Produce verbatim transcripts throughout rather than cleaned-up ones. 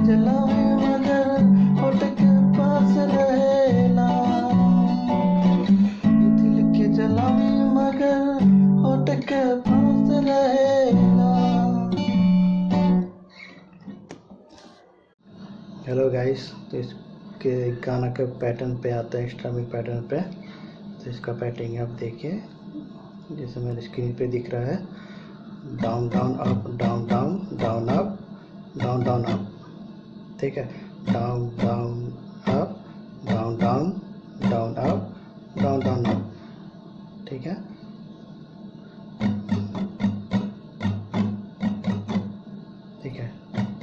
जलावे मगर होठ के पास रहेला, दिल के जलावे मगर होठ के पास रहेला। हेलो गाइस, तो इसके गाना के पैटर्न पे आता है, स्ट्रमिंग पैटर्न पे। तो इसका पैटर्न आप देखिए, जैसे मेरे स्क्रीन पे दिख रहा है, down down up down down down up down down up, ठीक है। Down down up down down down up down down up, ठीक है। ठीक है,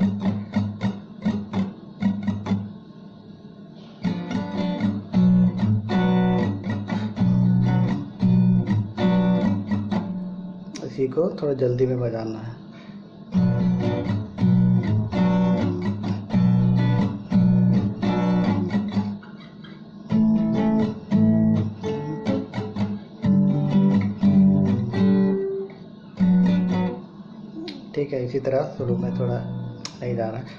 इसी को थोड़ा जल्दी में बजाना है। ठीक है, इसी तरह शुरू में थोड़ा नहीं जा रहा है।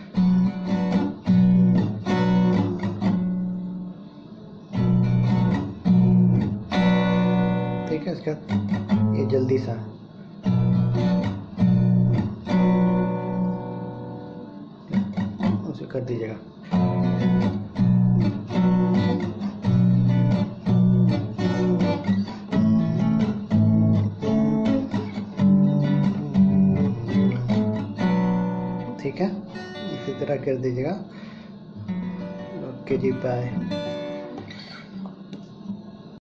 ठीक है, इसका ये जल्दी सा उसे कर दीजिएगा। ठीक है, इसी तरह कर दीजिएगा। ओके जी, बाय।